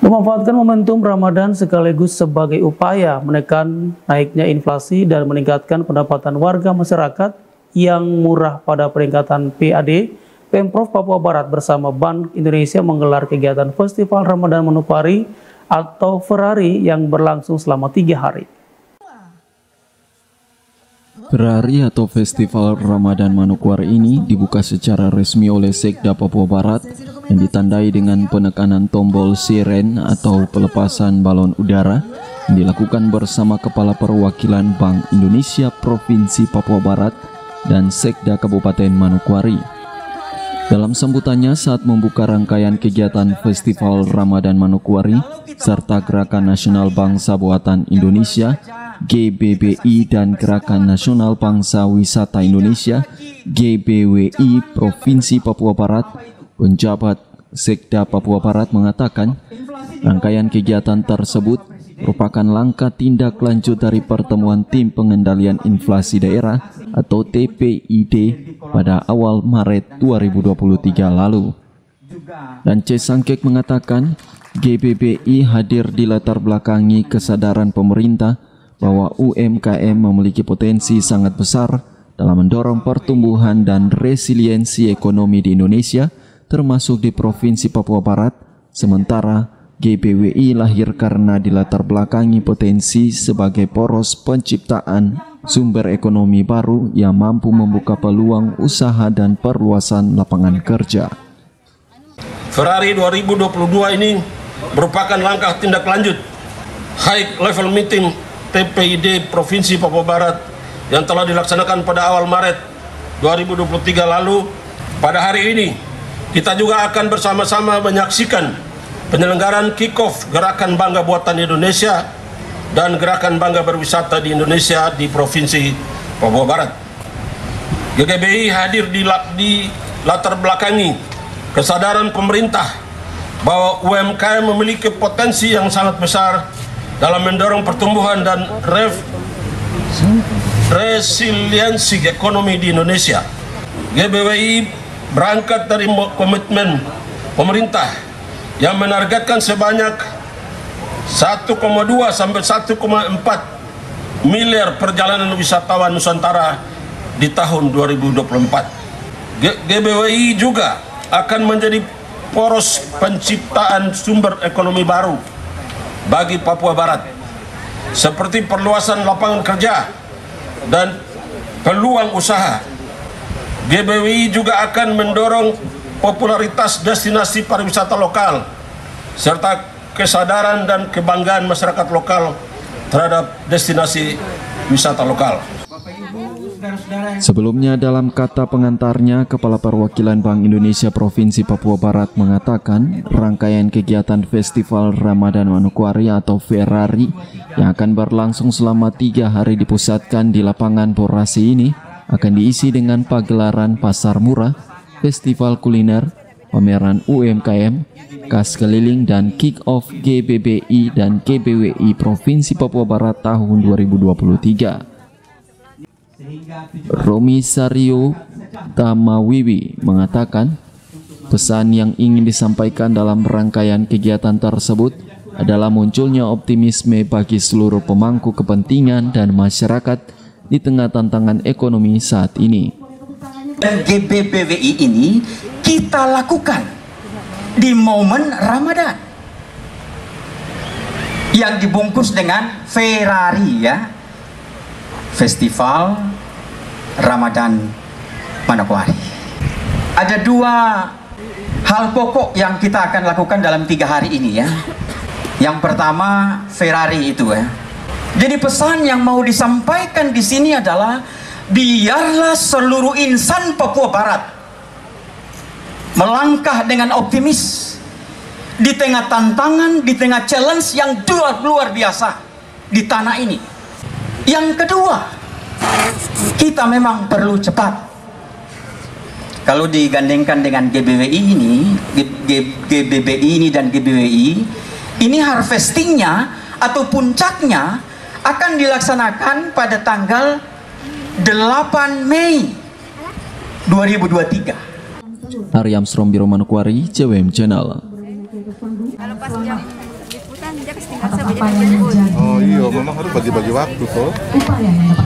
Memanfaatkan momentum Ramadan sekaligus sebagai upaya menekan naiknya inflasi dan meningkatkan pendapatan warga masyarakat yang murah pada peningkatan PAD, Pemprov Papua Barat bersama Bank Indonesia menggelar kegiatan Festival Ramadan Manokwari atau Ferari yang berlangsung selama 3 hari. Ferari atau Festival Ramadan Manokwari ini dibuka secara resmi oleh Sekda Papua Barat yang ditandai dengan penekanan tombol siren atau pelepasan balon udara yang dilakukan bersama Kepala Perwakilan Bank Indonesia Provinsi Papua Barat dan Sekda Kabupaten Manokwari. Dalam sambutannya saat membuka rangkaian kegiatan Festival Ramadan Manokwari serta Gerakan Nasional Bangsa Buatan Indonesia GBBI dan Gerakan Nasional Bangsa Wisata Indonesia GBWI Provinsi Papua Barat, penjabat Sekda Papua Barat mengatakan rangkaian kegiatan tersebut merupakan langkah tindak lanjut dari pertemuan Tim Pengendalian Inflasi Daerah atau TPID pada awal Maret 2023 lalu. Dan C. Sangkek mengatakan GBBI hadir di latar belakangi kesadaran pemerintah bahwa UMKM memiliki potensi sangat besar dalam mendorong pertumbuhan dan resiliensi ekonomi di Indonesia, termasuk di Provinsi Papua Barat. Sementara GBWI lahir karena dilatar belakangi potensi sebagai poros penciptaan sumber ekonomi baru yang mampu membuka peluang usaha dan perluasan lapangan kerja. Ferari 2022 ini merupakan langkah tindak lanjut high level meeting TPID Provinsi Papua Barat yang telah dilaksanakan pada awal Maret 2023 lalu. Pada hari ini kita juga akan bersama-sama menyaksikan penyelenggaraan kick-off Gerakan Bangga Buatan Indonesia dan Gerakan Bangga Berwisata di Indonesia di Provinsi Papua Barat. GBBI hadir di latar belakangi kesadaran pemerintah bahwa UMKM memiliki potensi yang sangat besar dalam mendorong pertumbuhan dan resiliensi ekonomi di Indonesia. GBWI berangkat dari komitmen pemerintah yang menargetkan sebanyak 1,2 sampai 1,4 miliar perjalanan wisatawan Nusantara di tahun 2024. GBWI juga akan menjadi poros penciptaan sumber ekonomi baru bagi Papua Barat, seperti perluasan lapangan kerja dan peluang usaha. GBWI juga akan mendorong popularitas destinasi pariwisata lokal serta kesadaran dan kebanggaan masyarakat lokal terhadap destinasi wisata lokal. Sebelumnya dalam kata pengantarnya, Kepala Perwakilan Bank Indonesia Provinsi Papua Barat mengatakan rangkaian kegiatan Festival Ramadan Manokwari atau Ferari yang akan berlangsung selama 3 hari dipusatkan di lapangan Borasi ini akan diisi dengan pagelaran pasar murah, festival kuliner, pameran UMKM, kas keliling dan kick-off GBBI dan GBWI Provinsi Papua Barat tahun 2023. Romi Sario Tamawiwi mengatakan pesan yang ingin disampaikan dalam rangkaian kegiatan tersebut adalah munculnya optimisme bagi seluruh pemangku kepentingan dan masyarakat di tengah tantangan ekonomi saat ini. Dan GBBWI ini kita lakukan di momen Ramadan yang dibungkus dengan Ferari, ya, Festival Ramadan Manokwari. Ada 2 hal pokok yang kita akan lakukan dalam 3 hari ini, ya. Yang pertama Ferari itu, ya. Jadi pesan yang mau disampaikan di sini adalah biarlah seluruh insan Papua Barat melangkah dengan optimis di tengah tantangan, di tengah challenge yang luar biasa di tanah ini. Yang kedua, kita memang perlu cepat. Kalau digandengkan dengan GBWI ini, GBBI ini dan GBWI ini harvestingnya atau puncaknya akan dilaksanakan pada tanggal 8 Mei 2023. Aryam Srombiro Manokwari, CWM Channel. Oh iya, memang harus bagi-bagi waktu toh.